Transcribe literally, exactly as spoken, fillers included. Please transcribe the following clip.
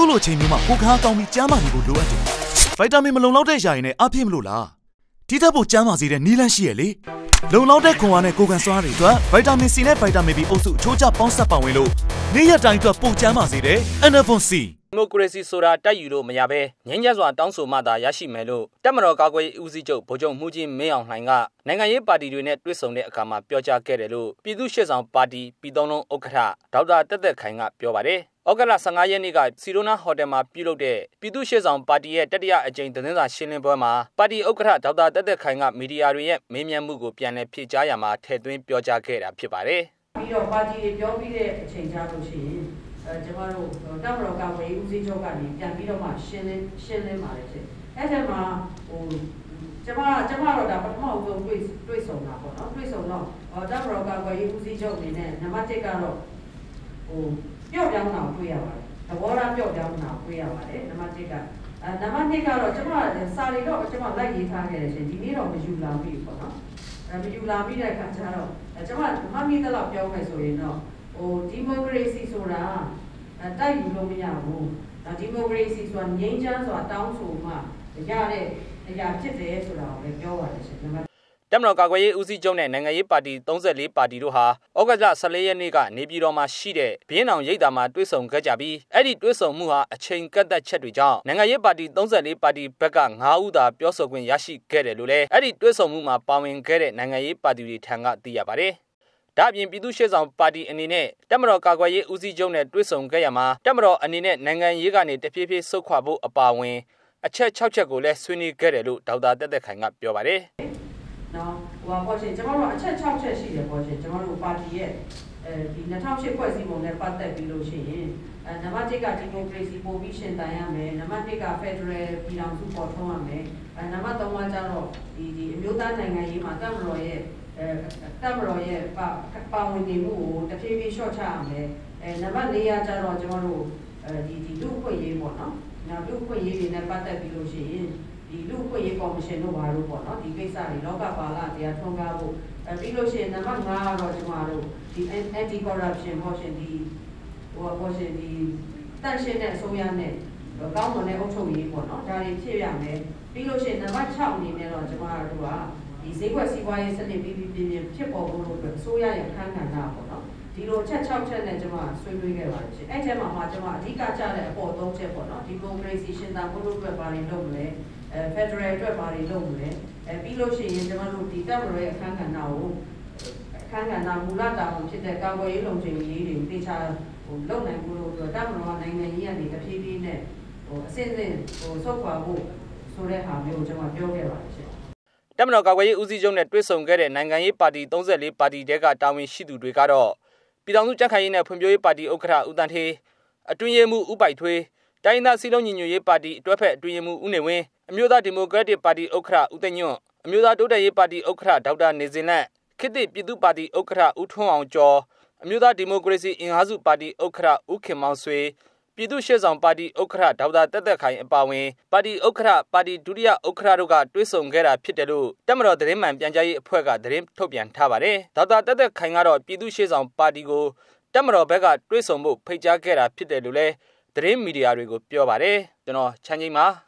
လိုချိန်မျိုးမှာကိုခါကောင်းပြီးကျန်းမာနေဖို့လိုအပ်တယ်ဗိုက်တာမင်မလုံလောက်တဲ့ຢာရည်နဲ့အပြည့်မလို့လားဒီထက်ပိုကျန်းမာစေတဲ့နီးလန်းရှိရလေလုံလောက်တဲ့ခွန်အားနဲ့ကိုကန်စွာတွေအတွက်ဗိုက်တာမင် C နဲ့ဗိုက်တာမင် B အုပ်စုအချိုးကျပေါင်းစပ်ပါဝင်လို့နေ့ရက်တိုင်းအတွက်ပိုကျန်းမာစေတဲ့ Enervon C ဒီမိုကရေစီဆိုတာတိုက်ယူလို့မရဘဲငြိမ်းချမ်းစွာတောင်းဆိုမှသာရရှိမယ်လို့တပ်မတော်ကာကွယ်ရေးဦးစီးချုပ်ဗိုလ်ချုပ်မှုကြီးမင်းအောင်လှိုင်ကနိုင်ငံရေးပါတီတွေနဲ့တွေ့ဆုံတဲ့အခါမှာပြောကြားခဲ့တယ်လို့ပြည်သူ့ရှေ့ဆောင်ပါတီပြည်သုံးလုံးဥက္ကဋ္ဌဒေါက်တာတက်တက်ခိုင်ကပြောပါတယ်။ဩဂတ်လဆယ့်ငါးရက်နေ့ကစီရိုနာဟိုတယ်မှာပြုလုပ်တဲ့ပြည်သူ့ရှေ့ဆောင်ပါတီရဲ့တတိယအကြိမ်သတင်းစာရှင်းလင်းပွဲမှာပါတီဥက္ကဋ္ဌဒေါက်တာတက်တက်ခိုင်ကမီဒီယာတွေရဲ့မေးမြန်းမှုကိုပြန်လည်ဖြေကြားရမှာထည့်သွင်းပြောကြားခဲ့တာဖြစ်ပါတယ်။ပြီးတော့ပါတီတွေပြောပြီးတဲ့အချိန်ကြားလို့ရှိရင်အဲကျမတို့တပ်မတော်ကာကွယ်ရေးဦးစီးချုပ်ကနေပြန်ပြီးတော့မှရှင်းလင်းရှင်းလင်းပါတယ်ရှင်။အဲ့ဒါမှာဟိုကျမကျမတော့ဒါပထမဆုံးတွေ့တွေ့ဆုံတာပေါ့နော်တွေ့ဆုံတော့တပ်မတော်ကာကွယ်ရေးဦးစီးချုပ်အနေနဲ့နံပါတ်တစ်ကတော့ဟိုပျော့ပြောင်းတာတွေ့ရပါတယ်။သဘောထားပျော့ပြောင်းတာတွေ့ရပါတယ်နံပါတ်တစ်ကအဲနံပါတ်နှစ်ကတော့ကျမစာရီတော့ကျမလိုက်ရေးထားခဲ့တယ်ရှင်ဒီနေ့တော့မယူလာဘူးပေါ့နော်။အဲမယူလာပြီးတဲ့အခါကျတော့ကျမမမီတလောက်ပြောမယ်ဆိုရင်တော့ဟိုဒီမိုကရေစီဆိုတာတိုက်ယူလို့မရဘူးဒီမိုကရေစီဆိုတာငြိမ်းချမ်းစွာတောင်းဆိုမှရတဲ့အရာဖြစ်တယ်ဆိုတာကိုလည်းပြောပါတယ်ရှင်တပ်မတော်ကာကွယ်ရေးဦးစီးချုပ်နဲ့နိုင်ငံရေးပါတီသုံးဆယ့်လေးပါတီတို့ဟာဩဂတ်လဆယ့်လေးရက်နေ့ကနေပြည်တော်မှာရှိတဲ့ဘင်းအောင်ရိပ်သာမှာတွေ့ဆုံခဲ့ကြပြီးအဲ့ဒီတွေ့ဆုံမှုဟာအချိန်ကန့်သက်ချက်တွေကြောင့်နိုင်ငံရေးပါတီသုံးဆယ့်လေးပါတီဘက်ကငါးဦးသာပြောဆိုခွင့်ရရှိခဲ့တယ်လို့လည်းအဲ့ဒီတွေ့ဆုံမှုမှာပါဝင်ခဲ့တဲ့နိုင်ငံရေးပါတီတွေထံကသိရပါတယ်ဒါ့အပြင်ပြည်သူ့ရှေ့ဆောင်ပါတီအနေနဲ့တပ်မတော်ကာကွယ်ရေးဦးစီးချုပ်နဲ့တွေ့ဆုံခဲ့ရမှာတပ်မတော်အနေနဲ့နိုင်ငံရေးကနေတဖြည်းဖြည်းဆုတ်ခွာဖို့အပါအဝင်အချက်၆ချက်ကိုလည်းဆွေးနွေးခဲ့တယ်လို့ဒေါက်တာတက်တက်ခိုင်ကပြောပါတယ်။နော်ဟိုပေါ့ရှင်ကျွန်တော်တို့အချက်၆ချက်ရှိတယ်ပေါ့ရှင်ကျွန်တော်တို့ပါတီရဲ့အဲဒီ၂၀၀၈ဖွဲ့စည်းပုံနဲ့ပတ်သက်ပြီးလို့ရှိရင်အဲနံပါတ်၁ကဒီမိုကရေစီပိုပြီးရှင်တန်ရမယ်နံပါတ်၂ကဖက်ဒရယ်ပြည်ထောင်စုပေါ်ထွန်းရမယ်အဲနံပါတ်၃ကကျတော့ဒီဒီအမျိုးသားနိုင်ငံရေးမှာတပ်မတော်ရဲ့အဲတပ်မတော်ရဲ့ပါပါဝင်နေမှုကိုတဖြည်းဖြည်းလျှော့ချရမယ်အဲနံပါတ်၄ကကျတော့ကျွန်တော်တို့အဲဒီဒီလူ့အဖွဲ့ရေးပေါ့နော်နောက်လူ့အဖွဲ့ရေးတွေနဲ့ပတ်သက်ပြီးလို့ရှိရင်ဒီလူ့အဖွဲ့ရေးကော်မရှင်တို့ဘာလို့ပေါ့နော်ဒီကိစ္စတွေလောကပါလတရားထွန်းကားဖို့အဲပြီးလို့ရှိရင်နံပါတ်၅ကတော့ကျွန်တော်တို့ဒီ anti corruption ပေါ့ရှင်ဒီဟိုပေါ့ရှင်ဒီတန့်ရှင်းတဲ့အစိုးရနဲ့ကောင်းမွန်တဲ့အုပ်ချုပ်ရေးပေါ့နော်ဒါတွေဖြစ်ရမယ်ပြီးလို့ရှိရင်နံပါတ်၆အနေနဲ့တော့ကျွန်တော်တို့ကဒီဈေးကွက်စီးပွားရေးစနစ်ပြီးပြီးပြင်းပြင်းဖြစ်ပေါ်ဖို့လို့အတွက်အစိုးရရဲ့အခမ်းကဏ္ဍပေါ့နော်ဒီလိုချက်၆ချက်နဲ့ကျွန်မဆွေးနွေးခဲ့ပါတယ်ရှင်အဲ့ထဲမှာမှကျွန်မအဓိကကျတဲ့အပေါ်၃ချက်ပေါ့နော်ဒီမိုကရေစီရှင်သန်ဖို့လို့အတွက်ဘာတွေလုပ်မလဲအဲဖက်ဒရယ်အတွက်ဘာတွေလုပ်မလဲအဲပြီးလို့ရှိရင်ကျွန်တော်တို့ဒီတပ်မတော်ရဲ့အခမ်းကဏ္ဍကိုအခမ်းကဏ္ဍမူလတာဝန်ဖြစ်တဲ့ကာကွယ်ရေးလုံခြုံရေးတွေတေချာဟိုလုပ်နိုင်ဖို့လို့အတွက်တပ်မတော်နိုင်ငံရေးကနေတဖြည်းဖြည်းနဲ့ဟိုအစစ်အစစ်ဟိုဆုတ်ခွာဖို့ဆိုတဲ့ဟာမျိုးကိုကျွန်မပြောခဲ့ပါတယ်ရှင်တပ်မတော်ကာကွယ်ရေးဦးစီးချုပ်နဲ့တွေ့ဆုံခဲ့တဲ့နိုင်ငံရေးပါတီသုံးဆယ့်လေးပါတီတဲကတာဝန်ရှိသူတွေကတော့ပြည်ထောင်စုကြံ့ခိုင်ရေးနဲ့ဖွံ့ဖြိုးရေးပါတီဥက္ကဋ္ဌဦးတန်းဌေးအတွင်းရေးမှူးဦးပိုက်ထွေးတိုင်းဒေသစည်းလုံးညီညွတ်ရေးပါတီအတွဲဖက်အတွင်းရေးမှူးဦးနေဝင်းအမျိုးသားဒီမိုကရက်တစ်ပါတီဥက္ကဋ္ဌဦးသိန်းညွန့်အမျိုးသားတိုးတက်ရေးပါတီဥက္ကဋ္ဌဒေါက်တာနေစင်လန့်ခေတ်သစ်ပြည်သူ့ပါတီဥက္ကဋ္ဌဦးထွန်းအောင်ကျော်အမျိုးသားဒီမိုကရေစီအင်အားစုပါတီဥက္ကဋ္ဌဦးခင်မောင်ဆွေပြည်သူ့ရှေ့ဆောင်ပါတီဥက္ကဋ္ဌဒေါက်တာတက်တက်ခိုင်အပါအဝင်ပါတီဥက္ကဋ္ဌပါတီဒုတိယဥက္ကဋ္ဌတို့ကတွေ့ဆုံခဲ့တာဖြစ်တယ်လို့တပ်မတော်သတင်းမှန်ပြန်ကြားရေးအဖွဲ့ကသတင်းထုတ်ပြန်ထားပါတယ်ဒေါက်တာတက်တက်ခိုင်ကတော့ပြည်သူ့ရှေ့ဆောင်ပါတီကိုတပ်မတော်ဘက်ကတွေ့ဆုံဖို့ဖိတ်ကြားခဲ့တာဖြစ်တယ်လို့လည်းသတင်းမီဒီယာတွေကိုပြောပါတယ်ကျွန်တော်ချမ်းချင်းပါ